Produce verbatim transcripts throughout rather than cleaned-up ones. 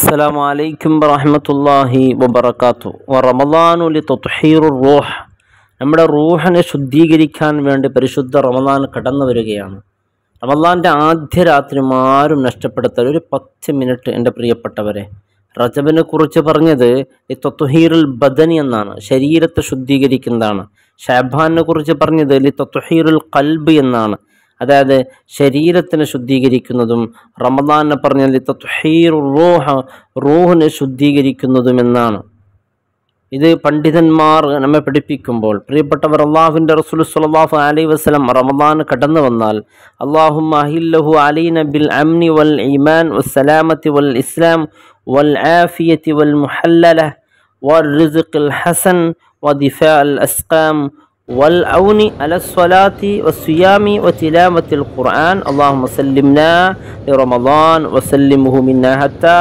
السلام عليكم ورحمة الله وبركاته ورمضان لتطهير الروح നമ്മുടെ റൂഹിനെ ശുദ്ധീകരിക്കാൻ വേണ്ടി പരിശുദ്ധ റമദാൻ കടന്നു വരികയാണ്. റമദാൻ്റെ ആദ്യ രാത്രി ആരും നഷ്ടപ്പെടുത്തൽ ഒരു പത്ത് മിനിറ്റ് എൻ്റെ പ്രിയപ്പെട്ടവരെ. റജബിനെ കുറിച്ച് പറഞ്ഞത് ഈ തത്വഹീറുൽ ബദനി എന്നാണ്, ശരീരത്തെ ശുദ്ധീകരിക്കുന്നതാണ്. ഷഅബാനെ കുറിച്ച് പറഞ്ഞത് ലി തത്വഹീറുൽ ഖൽബ് എന്നാണ്, അതായത് ശരീരത്തിനെ ശുദ്ധീകരിക്കുന്നതും. റമദാനെ പറഞ്ഞാൽ ലി തത്വഹീറുർ റൂഹ്, റൂഹിനെ ശുദ്ധീകരിക്കുന്നതും എന്നാണ്. ഇത് പണ്ഡിതന്മാർ നമ്മെ പഠിപ്പിക്കുമ്പോൾ പ്രിയപ്പെട്ടവർ, അള്ളാഹുവിൻ്റെ റസൂൽ സ്വല്ലല്ലാഹു അലൈഹി വസല്ലം റമദാൻ കടന്നു വന്നാൽ അല്ലാഹുമ്മ അഹില്ലഹു അലൈന ബിൽ അംനി വൽ ഈമാൻ വസ്സലാമത്തി വൽ ഇസ്ലാം വൽ ആഫിയത്തി വൽ മുഹല്ലല വൽ റിസ്ഖിൽ ഹസൻ വദിഫാഅൽ അസ്ഖാം വൽ ഔനി അല സ്വലാത്തി വസ്സിയാമി വതിലാവത്തിൽ ഖുർആൻ അല്ലാഹുമ്മ സല്ലിംനാ ലിറമദാൻ വസല്ലിംഹു മിന്നാ ഹത്താ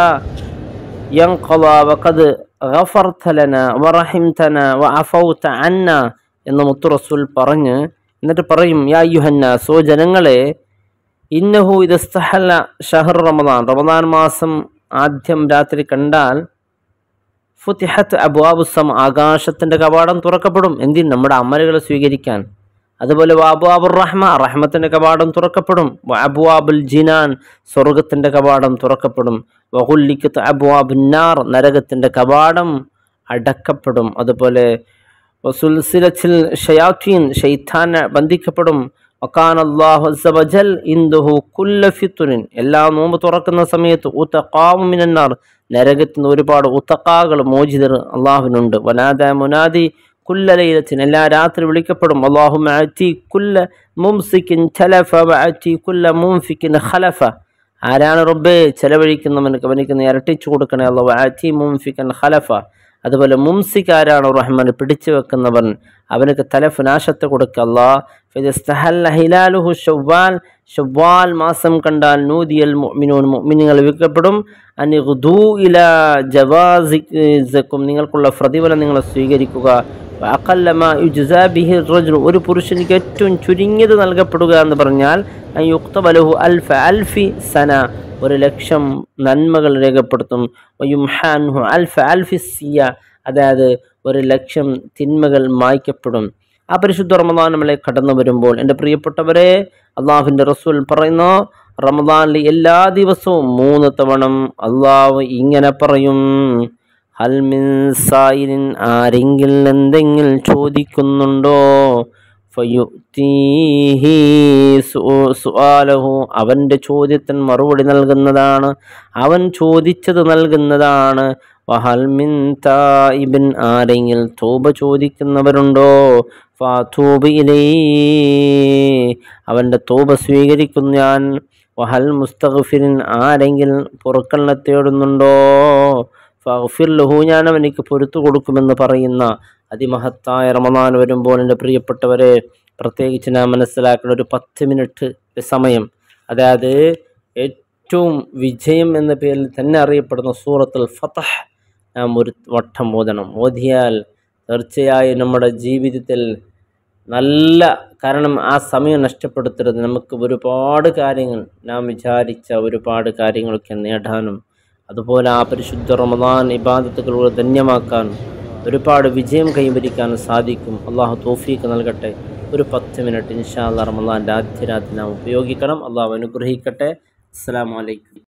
യൻഖളാ വഖദ് ഗഫർത ലനാ വറഹിംതന വഅഫൗത അന്നാ എന്ന് മുത്തു റസൂൽ പറഞ്ഞ് എന്നിട്ട് പറയും, യാ അയ്യുഹന്നാസ്, ഓ ജനങ്ങളെ, ഇന്നഹു ഇദസ്തഹല്ല ഷഹർ റമദാൻ, റമദാൻ മാസം ആദ്യം രാത്രി കണ്ടാൽ ഫുതിഹത്ത് അബ്വാബുസ്സം, ആകാശത്തിൻ്റെ കവാടം തുറക്കപ്പെടും. എന്തിന്? നമ്മുടെ അമലുകൾ സ്വീകരിക്കാൻ. അതുപോലെ വഅബ്വാബുർ റഹ്മ, റഹ്മത്തിൻ്റെ കവാടം തുറക്കപ്പെടും. വഅബ്വാബുൽ ജിനാൻ, സ്വർഗത്തിൻ്റെ കവാടം തുറക്കപ്പെടും. വഗുല്ലിക്കത്ത് അബ്വാബുൻ നാർ, നരകത്തിൻ്റെ കവാടം അടക്കപ്പെടും. അതുപോലെ വസുൽസിലത്തിൽ ഷയാത്തീൻ, ശൈത്താൻ ബന്ധിക്കപ്പെടും. വകാന അല്ലാഹു അസ്സ വജൽ ഇൻദഹു കുല്ല ഫിത്റിൻ, എല്ലാ നോമ്പ് തുറക്കുന്ന സമയത്ത് ഉതഖാഉ മിനൻ നാർ, നരകത്തിൽ നിന്ന് ഒരുപാട് ഉതഖാകൾ, മോചിതർ അള്ളാഹുവിനുണ്ട്. വനാദാ മുനാദി കുല്ല ലൈലത്തിൻ, എല്ലാ രാത്രി വിളിക്കപ്പെടും. അല്ലാഹുമ്മ അതി കുല്ല മുംസിക്കിൻ തലഫ വഅതി കുല്ല മുൻഫിക്കിൻ ഖലഫ, ആരാണ് റബ്ബേ ചെലവഴിക്കുന്നവനക്ക് അവനിക്ക് നീ ഇരട്ടിച്ചു കൊടുക്കണേ അല്ലാഹു. വഅതി മുൻഫിക്കൻ ഖലഫ, അതുപോലെ മുംസിക് ആരാണ്? റഹ്മാൻ, പിടിച്ചു വെക്കുന്നവൻ, അവനക്ക് തലഫ്, നാശത്തെ കൊടുക്കുക അല്ലാഹ്. ഫഇസ്തഹല്ല ഹിലാലുഹു ശവ്വാൽ, ശവ്വാൽ മാസം കണ്ടാൽ നൂദിയൽ മുഅ്മിനൂൻ, മുഅ്മിനീങ്ങൾ വിളിക്കപ്പെടും. അനി ഗുദൂ ഇലാ ജവാസിക്കും, നിങ്ങൾക്കുള്ള പ്രതിഫലം നിങ്ങൾ സ്വീകരിക്കുക. വഅഖല്ല മാ യുജ്സാ ബിഹി റജുൽ, ഒരു പുരുഷനിക്ക് ഏറ്റവും ചുരുങ്ങിയത് നൽകപ്പെടുക എന്ന് പറഞ്ഞാൽ അൻ യുക്തബ ലഹു അൽഫ അൽഫി സന, ഒരു ലക്ഷം നന്മകൾ രേഖപ്പെടുത്തും. വയുംഹാൻഹു അൽഫ അൽഫി സിയ, അതായത് ഒരു ലക്ഷം തിന്മകൾ മായ്ക്കപ്പെടും. ആ പരിശുദ്ധ റമദാൻ നമ്മളെ കടന്നു വരുമ്പോൾ എൻ്റെ പ്രിയപ്പെട്ടവരെ, അള്ളാഹുവിൻ്റെ റസൂൽ പറയുന്നു, റമദാനിലെ എല്ലാ ദിവസവും മൂന്ന് തവണ അള്ളാഹു ഇങ്ങനെ പറയും, ഹൽ മിൻ സായിലിൻ, ആരെങ്കിലും എന്തെങ്കിലും ചോദിക്കുന്നുണ്ടോ, ഫയുതീഹി സുആലഹു, അവൻ്റെ ചോദ്യത്തിന് മറുപടി നൽകുന്നതാണ്, അവൻ ചോദിച്ചത് നൽകുന്നതാണ്. വഹൽ മിൻ തായിബിൻ, ആരെങ്കിലും തൗബ ചോദിക്കുന്നവരുണ്ടോ, ഫതൂബ് ഇലൈഹി, അവൻ്റെ തൗബ സ്വീകരിക്കുന്നു ഞാൻ. വഹൽ മുസ്തഗ്ഫിരിൻ, ആരെങ്കിലും പൊറുക്കലിനെ തേടുന്നുണ്ടോ, ഫഗ്ഫിർ ലഹു, ഞാൻ അവനിക്ക് പൊരുത്തു കൊടുക്കുമെന്ന് പറയുന്ന അതിമഹത്തായ റമദാൻ വരുമ്പോൾ എൻ്റെ പ്രിയപ്പെട്ടവരെ, പ്രത്യേകിച്ച് ഞാൻ മനസ്സിലാക്കുന്ന ഒരു പത്ത് മിനിറ്റ് സമയം, അതായത് ഏറ്റവും വിജയം എന്ന പേരിൽ തന്നെ അറിയപ്പെടുന്ന സൂറത്തുൽ ഫത്ഹ് നാം ഒരു വട്ടം ഓതണം. ഓതിയാൽ തീർച്ചയായും നമ്മുടെ ജീവിതത്തിൽ നല്ല, കാരണം ആ സമയം നഷ്ടപ്പെടുത്തരുത്. നമുക്ക് ഒരുപാട് കാര്യങ്ങൾ, നാം വിചാരിച്ച ഒരുപാട് കാര്യങ്ങളൊക്കെ നേടാനും, അതുപോലെ ആ പരിശുദ്ധ റമദാൻ ഇബാദത്തുകളോട് ധന്യമാക്കാനും, ഒരുപാട് വിജയം കൈവരിക്കാനും സാധിക്കും. അള്ളാഹു തൗഫീഖ് നൽകട്ടെ. ഒരു പത്ത് മിനിറ്റ് ഇൻഷാ അല്ലാഹ് റമദാൻ്റെ ആദ്യ രാത്രി നാം ഉപയോഗിക്കണം. അള്ളാഹു അനുഗ്രഹിക്കട്ടെ. അസ്സലാമു അലൈക്കും.